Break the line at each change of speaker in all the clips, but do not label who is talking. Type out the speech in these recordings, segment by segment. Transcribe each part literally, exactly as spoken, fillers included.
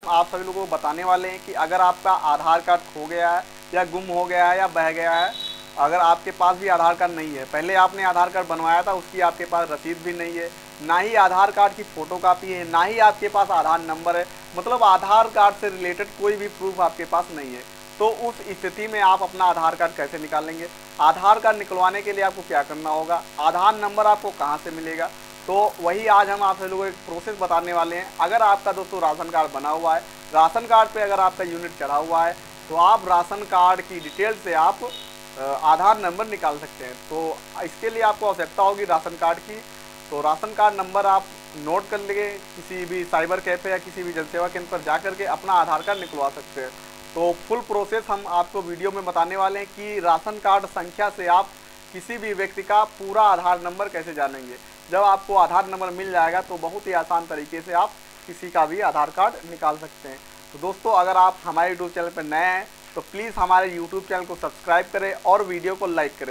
आप सभी लोगों को बताने वाले हैं कि अगर आपका आधार कार्ड खो गया है या गुम हो गया है या बह गया है, अगर आपके पास भी आधार कार्ड नहीं है, पहले आपने आधार कार्ड बनवाया था, उसकी आपके पास रसीद भी नहीं है, ना ही आधार कार्ड की फ़ोटोकॉपी है, ना ही आपके पास आधार नंबर है, मतलब आधार कार्ड से रिलेटेड कोई भी प्रूफ आपके पास नहीं है, तो उस स्थिति में आप अपना आधार कार्ड कैसे निकालेंगे? आधार कार्ड निकलवाने के लिए आपको क्या करना होगा? आधार नंबर आपको कहाँ से मिलेगा? तो वही आज हम आप लोगों को एक प्रोसेस बताने वाले हैं। अगर आपका दोस्तों राशन कार्ड बना हुआ है, राशन कार्ड पे अगर आपका यूनिट चढ़ा हुआ है, तो आप राशन कार्ड की डिटेल से आप आधार नंबर निकाल सकते हैं। तो इसके लिए आपको आवश्यकता होगी राशन कार्ड की। तो राशन कार्ड नंबर आप नोट कर लेंगे, किसी भी साइबर कैफ़े या किसी भी जनसेवा केंद्र पर जा करके अपना आधार कार्ड निकलवा सकते हैं। तो फुल प्रोसेस हम आपको वीडियो में बताने वाले हैं कि राशन कार्ड संख्या से आप किसी भी व्यक्ति का पूरा आधार नंबर कैसे जानेंगे। जब आपको आधार नंबर मिल जाएगा तो बहुत ही आसान तरीके से आप किसी का भी आधार कार्ड निकाल सकते हैं। तो दोस्तों, अगर आप हमारे यूट्यूब चैनल पर नए हैं तो प्लीज़ हमारे यूट्यूब चैनल को सब्सक्राइब करें और वीडियो को लाइक करें।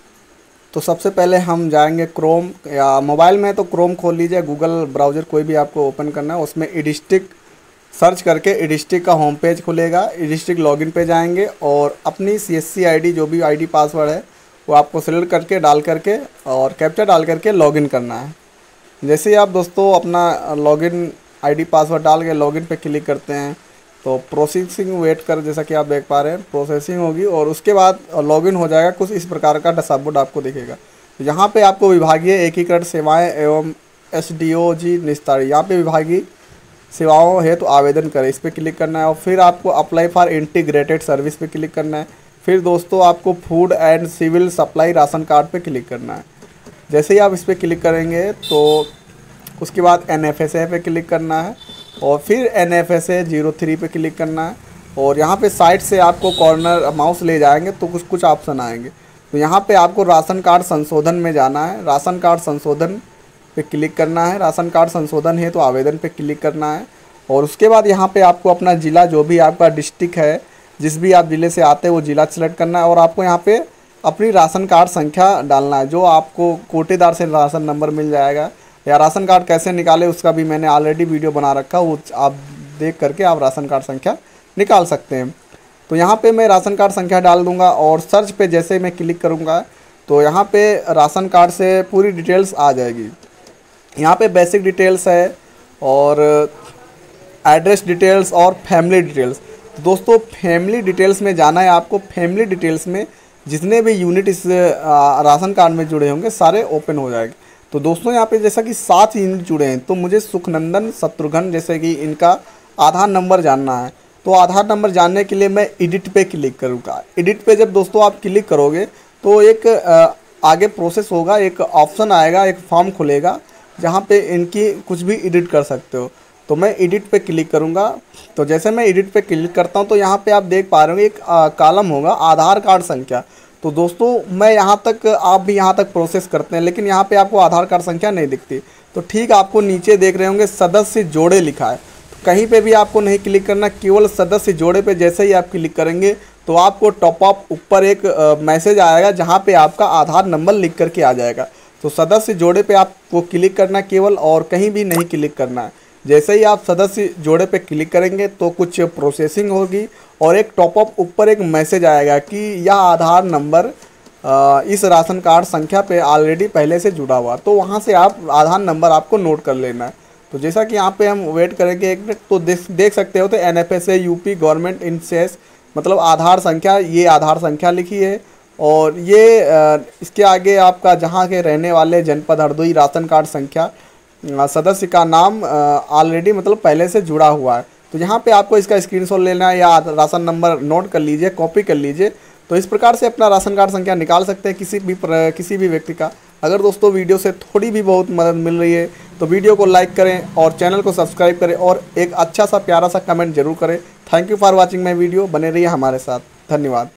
तो सबसे पहले हम जाएंगे क्रोम, या मोबाइल में तो क्रोम खोल लीजिए, गूगल ब्राउज़र कोई भी आपको ओपन करना है, उसमें ई डिस्ट्रिक्ट सर्च करके ई डिस्ट्रिक्ट का होम पेज खुलेगा। ई डिस्ट्रिक्ट लॉगिन पे जाएंगे और अपनी C S C I D जो भी आई डी पासवर्ड है वो आपको सिलेक्ट करके डाल करके और कैप्चा डाल करके लॉगिन करना है। जैसे ही आप दोस्तों अपना लॉगिन आई डी पासवर्ड डाल के लॉगिन पे क्लिक करते हैं तो प्रोसेसिंग वेट कर, जैसा कि आप देख पा रहे हैं प्रोसेसिंग होगी और उसके बाद लॉगिन हो जाएगा। कुछ इस प्रकार का डैशबोर्ड आपको दिखेगा। यहाँ पे आपको विभागीय एकीकृत सेवाएं एवं एस डी ओ जी निस्तारण, यहाँ पे विभागीय सेवाओं है तो आवेदन करें, इस पर क्लिक करना है और फिर आपको अप्लाई फॉर इंटीग्रेटेड सर्विस पे क्लिक करना है। फिर दोस्तों आपको food and civil supply ration card पे क्लिक करना है। जैसे ही आप इस पर क्लिक करेंगे तो उसके बाद एन एफ एस ए पे क्लिक करना है और फिर N F S A zero three पे क्लिक करना है और यहाँ पे साइड से आपको कॉर्नर माउस ले जाएंगे तो कुछ कुछ ऑप्शन आएंगे। तो यहाँ पे आपको राशन कार्ड संशोधन में जाना है, राशन कार्ड संशोधन पे क्लिक करना है। राशन कार्ड संशोधन है तो आवेदन पे क्लिक करना है और उसके बाद यहाँ पे आपको अपना ज़िला, जो भी आपका डिस्ट्रिक्ट है, जिस भी आप ज़िले से आते हैं वो ज़िला सेलेक्ट करना है और आपको यहाँ पे अपनी राशन कार्ड संख्या डालना है, जो आपको कोटेदार से राशन नंबर मिल जाएगा। या राशन कार्ड कैसे निकाले उसका भी मैंने ऑलरेडी वीडियो बना रखा, वो आप देख करके आप राशन कार्ड संख्या निकाल सकते हैं। तो यहाँ पे मैं राशन कार्ड संख्या डाल दूँगा और सर्च पे जैसे मैं क्लिक करूँगा तो यहाँ पे राशन कार्ड से पूरी डिटेल्स आ जाएगी। यहाँ पे बेसिक डिटेल्स है और एड्रेस डिटेल्स और फैमिली डिटेल्स। तो दोस्तों फैमिली डिटेल्स में जाना है आपको। फैमिली डिटेल्स में जितने भी यूनिट इस राशन कार्ड में जुड़े होंगे सारे ओपन हो जाएंगे। तो दोस्तों यहाँ पे जैसा कि सात यूनिट जुड़े हैं तो मुझे सुखनंदन शत्रुघ्न जैसे कि इनका आधार नंबर जानना है। तो आधार नंबर जानने के लिए मैं एडिट पे क्लिक करूँगा। एडिट पे जब दोस्तों आप क्लिक करोगे तो एक आगे प्रोसेस होगा, एक ऑप्शन आएगा, एक फॉर्म खुलेगा जहाँ पे इनकी कुछ भी एडिट कर सकते हो। तो मैं एडिट पे क्लिक करूँगा। तो जैसे मैं एडिट पे क्लिक करता हूँ तो यहाँ पे आप देख पा रहे हो एक कॉलम होगा आधार कार्ड संख्या। तो दोस्तों मैं यहाँ तक, आप भी यहाँ तक प्रोसेस करते हैं लेकिन यहाँ पे आपको आधार कार्ड संख्या नहीं दिखती। तो ठीक आपको नीचे देख रहे होंगे सदस्य जोड़े लिखा है, तो कहीं पे भी आपको नहीं क्लिक करना, केवल सदस्य जोड़े पे जैसे ही आप क्लिक करेंगे तो आपको टॉप अप ऊपर एक मैसेज आएगा जहाँ पे आपका आधार नंबर लिख करके आ जाएगा। तो सदस्य जोड़े पे आपको क्लिक करना केवल, और कहीं भी नहीं क्लिक करना है। जैसे ही आप सदस्य जोड़े पे क्लिक करेंगे तो कुछ प्रोसेसिंग होगी और एक टॉपअप ऊपर एक मैसेज आएगा कि यह आधार नंबर इस राशन कार्ड संख्या पे ऑलरेडी पहले से जुड़ा हुआ। तो वहाँ से आप आधार नंबर आपको नोट कर लेना है। तो जैसा कि यहाँ पे हम वेट करेंगे एक मिनट तो देख देख सकते हो तो N F S A UP government इंसेस मतलब आधार संख्या, ये आधार संख्या लिखी है और ये इसके आगे आपका जहाँ के रहने वाले जनपद हरदोई राशन कार्ड संख्या, सदस्य का नाम ऑलरेडी मतलब पहले से जुड़ा हुआ है। तो यहाँ पे आपको इसका स्क्रीनशॉट लेना है या राशन नंबर नोट कर लीजिए, कॉपी कर लीजिए। तो इस प्रकार से अपना राशन कार्ड संख्या निकाल सकते हैं किसी भी प्र, किसी भी व्यक्ति का। अगर दोस्तों वीडियो से थोड़ी भी बहुत मदद मिल रही है तो वीडियो को लाइक करें और चैनल को सब्सक्राइब करें और एक अच्छा सा प्यारा सा कमेंट जरूर करें। Thank you for watching my video. बने रहिए हमारे साथ। धन्यवाद।